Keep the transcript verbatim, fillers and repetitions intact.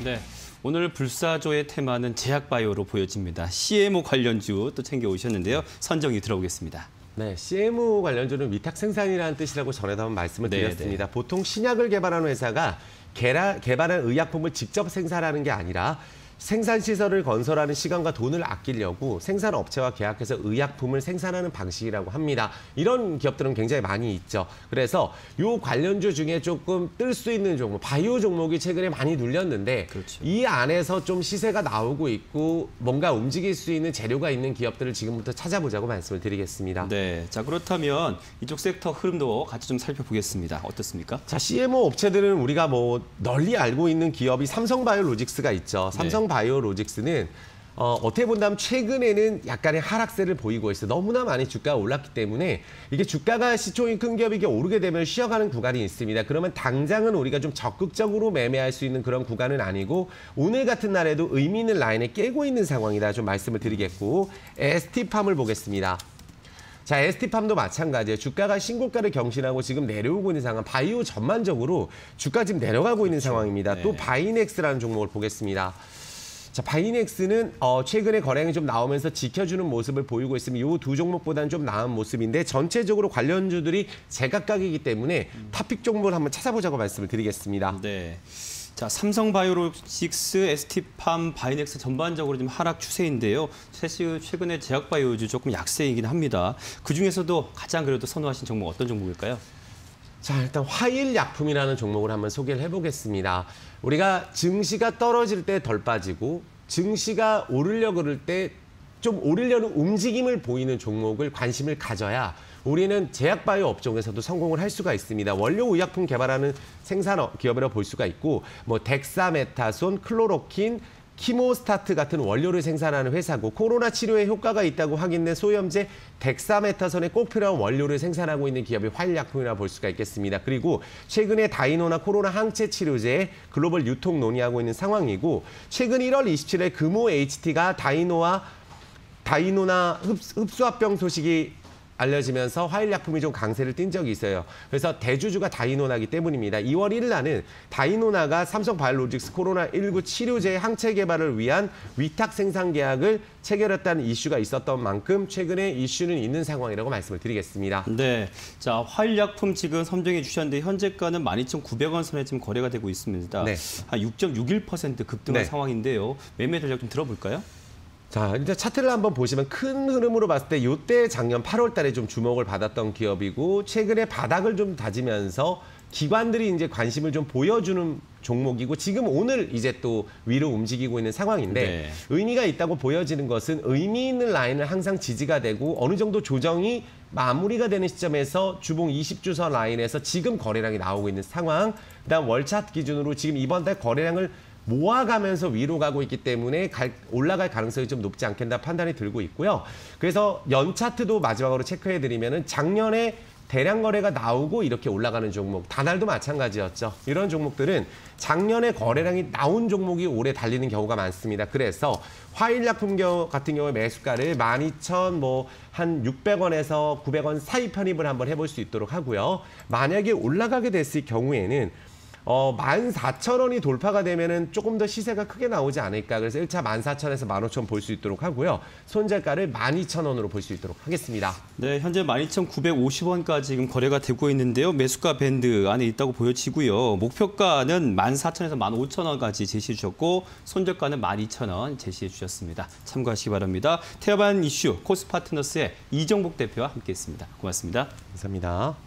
네, 오늘 불사조의 테마는 제약바이오로 보여집니다. 씨엠오 관련주 또 챙겨오셨는데요. 선정이 들어오겠습니다. 네, 씨엠오 관련주는 위탁 생산이라는 뜻이라고 전에도 한번 말씀을 네, 드렸습니다. 네. 보통 신약을 개발하는 회사가 개라, 개발한 의약품을 직접 생산하는 게 아니라 생산시설을 건설하는 시간과 돈을 아끼려고 생산업체와 계약해서 의약품을 생산하는 방식이라고 합니다. 이런 기업들은 굉장히 많이 있죠. 그래서 이 관련주 중에 조금 뜰 수 있는 종목, 바이오 종목이 최근에 많이 눌렸는데 그렇죠. 이 안에서 좀 시세가 나오고 있고 뭔가 움직일 수 있는 재료가 있는 기업들을 지금부터 찾아보자고 말씀을 드리겠습니다. 네, 자 그렇다면 이쪽 섹터 흐름도 같이 좀 살펴보겠습니다. 어떻습니까? 자, 씨엠오 업체들은 우리가 뭐 널리 알고 있는 기업이 삼성바이오로직스가 있죠. 삼성 바이오로직스는 어, 어떻게 본다면 최근에는 약간의 하락세를 보이고 있어요. 너무나 많이 주가가 올랐기 때문에 이게 주가가 시총이 큰 기업이 이게 오르게 되면 쉬어가는 구간이 있습니다. 그러면 당장은 우리가 좀 적극적으로 매매할 수 있는 그런 구간은 아니고 오늘 같은 날에도 의미 있는 라인에 깨고 있는 상황이다 좀 말씀을 드리겠고 에스티팜을 보겠습니다. 자, 에스티팜도 마찬가지예요. 주가가 신고가를 경신하고 지금 내려오고 있는 상황. 바이오 전반적으로 주가 지금 내려가고 있는 상황입니다. 네. 또 바이넥스라는 종목을 보겠습니다. 자, 바이넥스는 어, 최근에 거래량이 좀 나오면서 지켜주는 모습을 보이고 있으면 이 두 종목보다는 좀 나은 모습인데 전체적으로 관련주들이 제각각이기 때문에 탑픽 종목을 한번 찾아보자고 말씀을 드리겠습니다. 네. 자, 삼성바이오로직스, 에스티팜, 바이넥스 전반적으로 좀 하락 추세인데요. 사실 최근에 제약바이오주 조금 약세이긴 합니다. 그중에서도 가장 그래도 선호하신 종목 어떤 종목일까요? 자, 일단 화일약품이라는 종목을 한번 소개를 해보겠습니다. 우리가 증시가 떨어질 때 덜 빠지고 증시가 오르려고 그럴 때 좀 오르려는 움직임을 보이는 종목을 관심을 가져야 우리는 제약바이오 업종에서도 성공을 할 수가 있습니다. 원료 의약품 개발하는 생산 기업이라고 볼 수가 있고 뭐 덱사메타손, 클로로킨, 키모스타트 같은 원료를 생산하는 회사고 코로나 치료에 효과가 있다고 확인된 소염제 덱사메타손에 꼭 필요한 원료를 생산하고 있는 기업이 화일약품이라고 볼 수가 있겠습니다. 그리고 최근에 다이노나 코로나 항체 치료제의 글로벌 유통 논의하고 있는 상황이고 최근 일월 이십칠일 금호 에이치티가 다이노와 다이노나 흡수, 흡수합병 소식이 알려지면서 화일약품이 좀 강세를 띈 적이 있어요. 그래서 대주주가 다이노나기 때문입니다. 이월 일일 날은 다이노나가 삼성바이오로직스 코로나 십구 치료제 항체 개발을 위한 위탁 생산 계약을 체결했다는 이슈가 있었던 만큼 최근에 이슈는 있는 상황이라고 말씀을 드리겠습니다. 네, 자 화일약품 지금 선정해 주셨는데 현재가는 만 이천구백 원 선에 지금 거래가 되고 있습니다. 네. 한 육 점 육일 퍼센트 급등한 네. 상황인데요. 매매 전략 좀 들어볼까요? 자, 일단 차트를 한번 보시면 큰 흐름으로 봤을 때 이때 작년 팔월 달에 좀 주목을 받았던 기업이고 최근에 바닥을 좀 다지면서 기관들이 이제 관심을 좀 보여주는 종목이고 지금 오늘 이제 또 위로 움직이고 있는 상황인데 네. 의미가 있다고 보여지는 것은 의미 있는 라인은 항상 지지가 되고 어느 정도 조정이 마무리가 되는 시점에서 주봉 이십 주선 라인에서 지금 거래량이 나오고 있는 상황, 그다음 월 차트 기준으로 지금 이번 달 거래량을 모아가면서 위로 가고 있기 때문에 갈, 올라갈 가능성이 좀 높지 않겠나 판단이 들고 있고요. 그래서 연 차트도 마지막으로 체크해드리면은 작년에 대량 거래가 나오고 이렇게 올라가는 종목, 다날도 마찬가지였죠. 이런 종목들은 작년에 거래량이 나온 종목이 올해 달리는 경우가 많습니다. 그래서 화일약품 같은 경우에 매수가를 만 이천 뭐 한 육백 원에서 구백 원 사이 편입을 한번 해볼 수 있도록 하고요. 만약에 올라가게 됐을 경우에는 어, 만 사천 원이 돌파가 되면은 조금 더 시세가 크게 나오지 않을까. 그래서 일 차 만 사천 원에서 만 오천 원 볼 수 있도록 하고요. 손절가를 만 이천 원으로 볼 수 있도록 하겠습니다. 네, 현재 만 이천구백오십 원까지 지금 거래가 되고 있는데요. 매수가 밴드 안에 있다고 보여지고요. 목표가는 만 사천 원에서 만 오천 원까지 제시해 주셨고 손절가는 만 이천 원 제시해 주셨습니다. 참고하시기 바랍니다. 태어반 이슈 코스파트너스의 이정복 대표와 함께했습니다. 고맙습니다. 감사합니다.